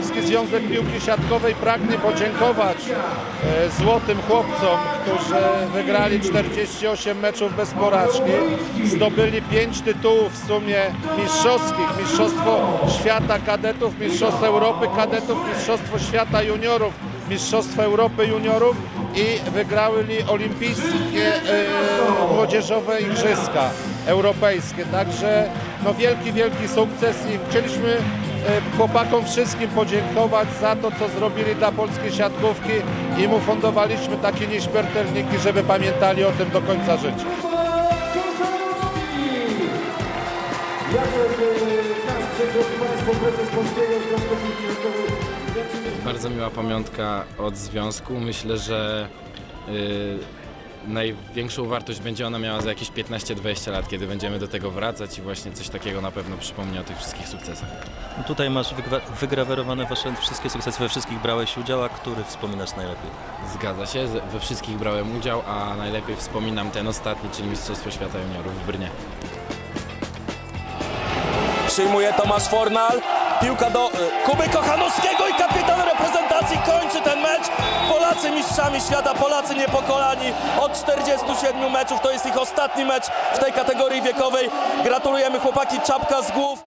Polski Związek Piłki Siatkowej pragnie podziękować złotym chłopcom, którzy wygrali 48 meczów bez porażki. Zdobyli 5 tytułów w sumie mistrzowskich. Mistrzostwo Świata Kadetów, Mistrzostwo Europy Kadetów, Mistrzostwo Świata Juniorów, Mistrzostwo Europy Juniorów i wygrali olimpijskie młodzieżowe igrzyska europejskie. Także no wielki sukces i chcieliśmy chłopakom wszystkim podziękować za to, co zrobili dla polskiej siatkówki i mu fundowaliśmy takie nieśmiertelniki, żeby pamiętali o tym do końca życia. Bardzo miła pamiątka od związku. Myślę, że największą wartość będzie ona miała za jakieś 15-20 lat, kiedy będziemy do tego wracać i właśnie coś takiego na pewno przypomni o tych wszystkich sukcesach. Tutaj masz wygrawerowane wasze wszystkie sukcesy, we wszystkich brałeś udział, a który wspominasz najlepiej? Zgadza się, we wszystkich brałem udział, a najlepiej wspominam ten ostatni, czyli Mistrzostwo Świata Juniorów w Brnie. Przyjmuje Tomasz Fornal, piłka do Kuby Kochanowskiego i kapitan reprezentacji kończy ten mecz. Polacy mistrzami świata, Polacy niepokonani od 47 meczów, to jest ich ostatni mecz w tej kategorii wiekowej. Gratulujemy chłopaki, czapka z głów.